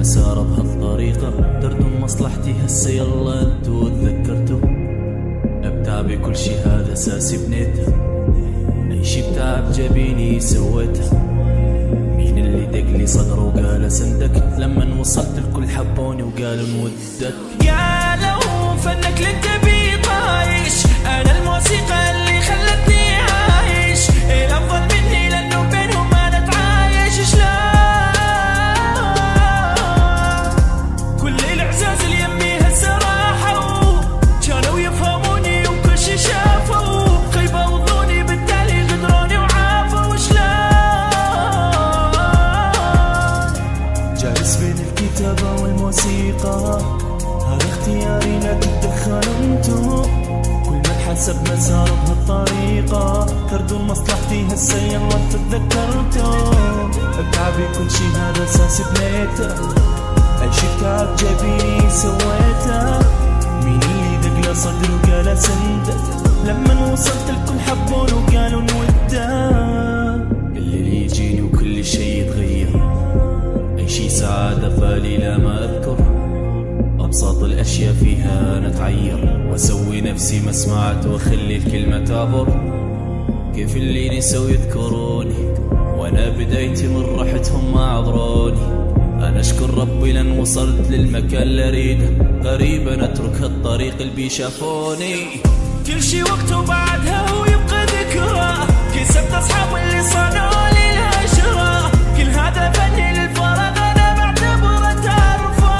مساره بهالطريقة، دردوا مصلحتي هسه يلا انتو تذكرتوا. ابدع بكل شي هذا اساسي بنيته، اي شي بتعب جبيني سويته. مين اللي دقلي صدره وقال سندك، لما وصلت الكل حبوني وقالوا نودك. قالوا فنك لانت بيطايش، انا الموسيقى اللي خلتني عايش، الافضل مني لانه بينهم انا اتعايش. شلون كل الاعزاز اللي يمي هسه راحوا، كانوا يفهموني وكل شي شافوا، خيبه وظنوني بالتالي غدروني وعافوا. شلون جالس بين الكتابة والموسيقى، هذا اختياري لا تتدخلوا انتو. كل من حسب مساره بهالطريقة، تردوا مصلحتي هسه يلا تتذكرتوا. ابدع بكل شي هذا اساسي بنيته، اي شي بتعب جبيني سويته. مين اللي دق له صدر وقال سندك، لما وصلت الكل حبون وقالوا نوده. اللي يجيني وكل شي يتغير، اي شي سعادة بالي لا ما اذكر. ابسط الاشياء فيها انا اتعير، واسوي نفسي ما سمعت واخلي الكلمة تعبر. كيف اللي نسوا يذكروني، وانا بدايتي من رحتهم ما عذروني. انا اشكر ربي لان وصلت للمكان اللي اريده، قريبا اترك هالطريق اللي بيشافوني. كل شي وقته بعدها هو يبقى ذكرى، كسبت اصحاب اللي صنعوا لي الهجرة. كل هذا فني للفراغ انا بعتبره تعرفه.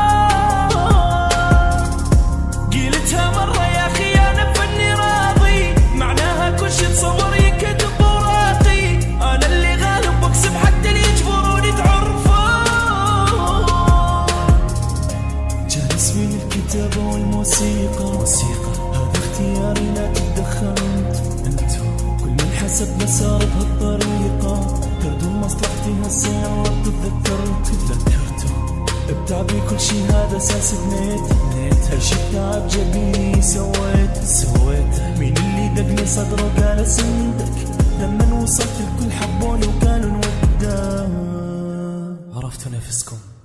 قلتها مرة يا اخي انا بفني راضي، معناها كل شي تصور يكتب وراقي. انا اللي غالب واكسب حتى اللي يجبروني تعرفه. جالس بين الكتابة والموسيقى، هذا اختياري لا تتدخلوا انتو. كل من حسب مساره بهالطريقة، تردوا مصلحتي هسه يلا تتذكرتوا. ابدع بكل شي هذا اساسي بنيته، اي شي بتعب جبيني سويته. مين اللي دقني صدره قال سندك، لما وصلت الكل حبوني وقالوا نوده. عرفتوا نفسكم.